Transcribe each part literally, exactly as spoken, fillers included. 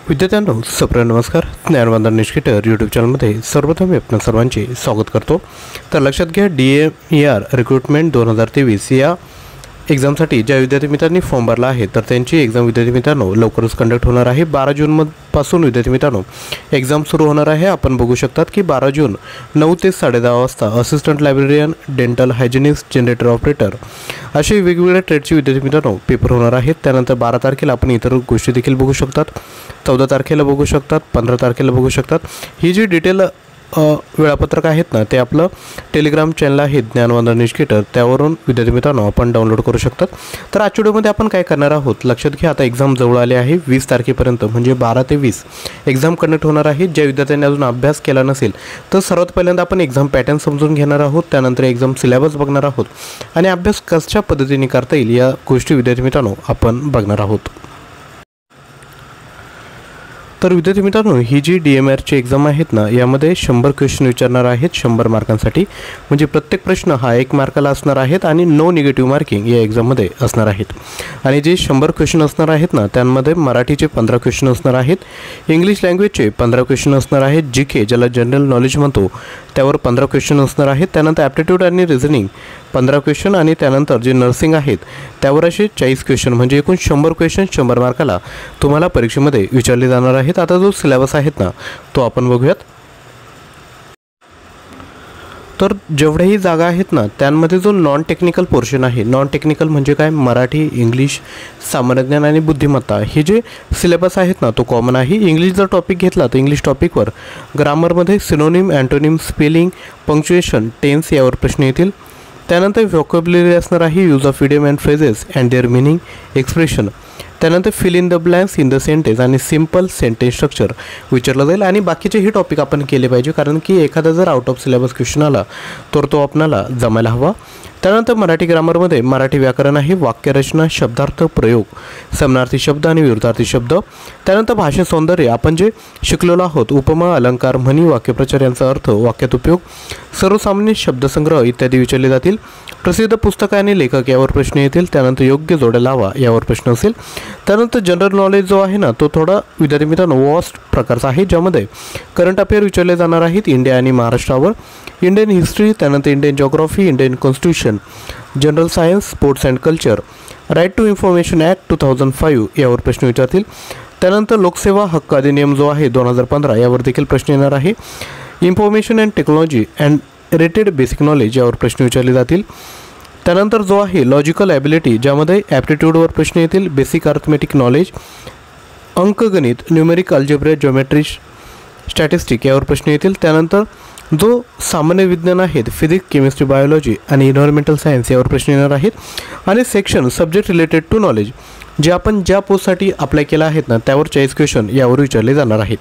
विद्यार्थ्यांनो सप्र नमस्कार. ज्ञानवंदन निष्किटर यूट्यूब चॅनलमध्ये सर्वप्रथम मी आपणा सर्वांचे स्वागत करतो. तर लक्षात घ्या, D M E R recruitment दोन हजार तेवीस या एक्झामसाठी ज्या विद्यार्थी मित्रांनी फॉर्म भरला आहे तर त्यांची एक्झाम विद्यार्थी मित्रांनो लवकरच कंडक्ट होणार आहे. बारा जून पासून विद्यार्थी मित्रांनो एक्झाम सुरू होणार आहे. आपण बघू शकतात की बारा जून नऊ ते साडे दहा वाजता assistant librarian, dental hygienist, generator operator असे वेगवेगळ्या ट्रेडचे विद्यार्थी मित्रांनो पेपर होणार आहेत. त्यानंतर बारा तारखेला आपण इतर गोष्टी देखील बघू शकतात, चौदा तारखेला बघू शकतात, पंधरा तारखेला बघू शकतात. ही जी डिटेल वेळापत्रक आहेत ना ते आपलं टेलिग्राम चॅनल आहे ज्ञानवंदन निष्किटर, त्यावरून विद्यार्थी मित्रांनो आपण डाउनलोड करू शकतात. तर आजच्या व्हिडिओमध्ये आपण काय करणार आहोत लक्षात घ्या. आता एक्झाम जवळ आले आहे. वीस तारखेपर्यंत म्हणजे बारा ते वीस एक्झाम कंडक्ट होणार आहे. ज्या विद्यार्थ्यांनी अजून अभ्यास केला नसेल तर सर्वात पहिल्यांदा आपण एक्झाम पॅटर्न समजून घेणार आहोत. त्यानंतर एक्झाम सिलेबस बघणार आहोत आणि अभ्यास कशा पद्धतीने करता येईल या गोष्टी विद्यार्थी मित्रांनो आपण बघणार आहोत. तर विद्यार्थी मित्रांनो, ही जी डी एम आरची एक्झाम आहेत ना यामध्ये शंभर क्वेश्चन विचारणार आहेत शंभर मार्कांसाठी. म्हणजे प्रत्येक प्रश्न हा एक मार्काला असणार आहेत आणि नो निगेटिव्ह मार्किंग या एक्झाममध्ये असणार आहेत. आणि जे शंभर क्वेश्चन असणार आहेत ना त्यामध्ये मराठीचे पंधरा क्वेश्चन असणार आहेत, इंग्लिश लँग्वेजचे पंधरा क्वेश्चन असणार आहेत, जी के ज्याला जनरल नॉलेज म्हणतो त्यावर पंधरा क्वेश्चन असणार आहेत. त्यानंतर ॲप्टिट्यूड आणि रिझनिंग पंधरा क्वेश्चन आणि त्यानंतर जे नर्सिंग आहेत त्यावर असे चाळीस क्वेश्चन म्हणजे एकूण शंभर क्वेश्चन शंभर मार्काला तुम्हाला परीक्षेमध्ये विचारले जाणार आहेत. आता जो सिलेबस आहेत ना तो आपण बघूयात. तर जेवढ्याही जागा आहेत ना त्यांमध्ये जो नॉन टेक्निकल पोर्शन आहे, नॉन टेक्निकल म्हणजे काय, मराठी, इंग्लिश, सामान्य ज्ञान आणि बुद्धिमत्ता, हे जे सिलेबस आहेत ना तो कॉमन आहे. इंग्लिश जर टॉपिक घेतला तर इंग्लिश टॉपिकवर ग्रामरमध्ये synonym, antonym, spelling, punctuation, tense यावर प्रश्न येतील. त्यानंतर व्होकॅब्युलरी असणार आहे, use of idiom and phrases and their meaning, expression. त्यानंतर fill in the blanks in the sentence आणि सिम्पल सेंटेन्स स्ट्रक्चर विचारलं जाईल. आणि बाकीचे हे टॉपिक आपण केले पाहिजे कारण की एखादा जर आउट ऑफ सिलेबस क्वेश्चन आला तर तो आपणाला जमायला हवा. त्यानंतर मराठी ग्रामरमध्ये मराठी व्याकरण आहे, वाक्यरचना, शब्दार्थ, प्रयोग, समानार्थी शब्द आणि विरुद्धार्थी शब्द. त्यानंतर भाषा सौंदर्य आपण जे शिकलेलो आहोत, उपमा, अलंकार, म्हणी, वाक्यप्रचार यांचा अर्थ, वाक्यात उपयोग, सर्वसामान्य शब्दसंग्रह इत्यादी विचारले जातील. प्रसिद्ध पुस्तक आणि लेखक यावर प्रश्न येतील. त्यानंतर योग्य जोड्या लावा यावर प्रश्न असेल. त्यानंतर जनरल नॉलेज जो आहे ना तो थोडा विद्यार्थी मित्रांनो वॉस्ट प्रकारचा आहे, ज्यामध्ये करंट अफेअर विचारले जाणार आहेत इंडिया आणि महाराष्ट्रावर, इंडियन हिस्ट्री, त्यानंतर Indian geography, Indian constitution, general science, sports and culture, right to information act two thousand five यावर प्रश्न विचारतील. त्यानंतर लोकसेवा हक्क अधिनियम जो आहे दोन हजार पंधरा यावर देखील प्रश्न येणार आहे. Information and technology and rated basic knowledge यावर प्रश्न विचारले जातील. त्यानंतर जो आहे लॉजिकल ॲबिलिटी ज्यामध्ये ॲप्टिट्यूडवर प्रश्न येतील, बेसिक अर्थमॅटिक नॉलेज, अंकगणित, न्यूमेरिक अल्जेब्रा, ज्योमेट्री, स्टॅटिस्टिक यावर प्रश्न येतील. त्यानंतर जो सामान्य विज्ञान आहेत, फिजिक्स, केमिस्ट्री, बायोलॉजी आणि इन्व्हायरमेंटल सायन्स यावर प्रश्न येणार आहेत. आणि section subject related to knowledge जे आपण ज्या पोस्टसाठी अप्लाय केला आहेत ना त्यावर चाळीस क्वेश्चन यावर विचारले जाणार आहेत.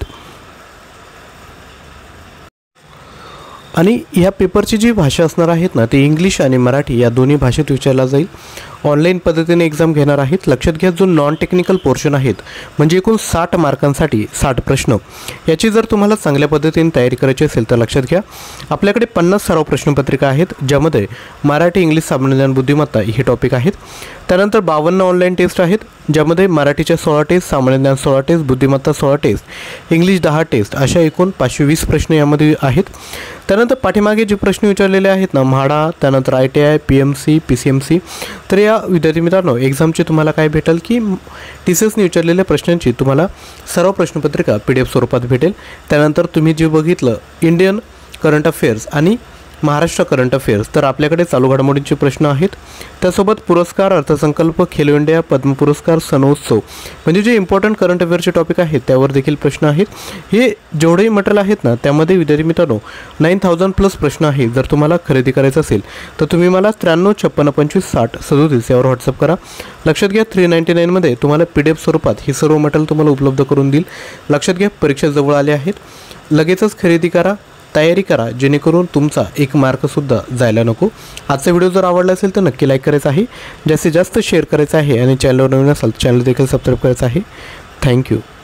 आणि या पेपरची जी भाषा असणार आहेत ना ती इंग्लिश आणि मराठी या दोन्ही भाषेत विचारला जाईल. ऑनलाईन पद्धतीने एक्झाम घेणार आहेत. लक्षात घ्या, जो नॉन टेक्निकल पोर्शन आहेत म्हणजे एकूण साठ मार्कांसाठी साठ प्रश्न, याची जर तुम्हाला चांगल्या पद्धतीने तयारी करायची असेल तर लक्षात घ्या आपल्याकडे पन्नास सराव प्रश्नपत्रिका आहेत ज्यामध्ये मराठी, इंग्लिश, सामान्य ज्ञान, बुद्धिमत्ता हे टॉपिक आहेत. त्यानंतर बावन्न ऑनलाईन टेस्ट आहेत ज्यामध्ये मराठीच्या सोळा टेस्ट, सामान्य ज्ञान सोळा टेस्ट, बुद्धिमत्ता सोळा टेस्ट, इंग्लिश दहा टेस्ट अशा एकूण पाचशे वीस प्रश्न यामध्ये आहेत. त्यानंतर पाठीमागे जे प्रश्न विचारलेले आहेत ना म्हाडा, त्यानंतर I T I, P M C, P C M C, तर या विद्यार्थी मित्रांनो एक्झामचे तुम्हाला काय भेटेल की टी सी एसने विचारलेल्या प्रश्नांची तुम्हाला सर्व प्रश्नपत्रिका पी डी एफ स्वरूपात भेटेल. त्यानंतर तुम्ही जे बघितलं इंडियन करंट अफेअर्स आणि महाराष्ट्र करंट अफेअर्स, तर आपल्याकडे चालू घडामोडींचे प्रश्न आहेत. त्यासोबत पुरस्कार, अर्थसंकल्प, खेलो इंडिया, पद्म पुरस्कार, सणोत्सव म्हणजे जे इम्पॉर्टंट करंट अफेअरचे टॉपिक आहेत त्यावर देखील प्रश्न आहेत. हे जेवढेही मटेरियल आहेत ना त्यामध्ये विद्यार्थी मित्रांनो नाईन थाउजंड प्लस प्रश्न आहेत. जर तुम्हाला खरेदी करायचं असेल तर तुम्ही मला त्र्याण्णव छप्पन्न पंचवीस साठ सदोतीस यावर व्हॉट्सअप करा. लक्षात घ्या, थ्री नाईन्टी नाईनमध्ये तुम्हाला पी डी एफ स्वरूपात हे सर्व मटेरियल तुम्हाला उपलब्ध करून देईल. लक्षात घ्या, परीक्षा जवळ आले आहेत, लगेचच खरेदी करा, तयारी करा जेणेकरून तुमचा एक मार्कसुद्धा जायला नको. आजचा व्हिडिओ जर आवडला असेल तर नक्की लाईक करायचा आहे, जास्तीत जास्त शेअर करायचा आहे आणि चॅनलवर नवीन असाल चॅनल देखील सबस्क्राईब करायचं आहे. थँक्यू.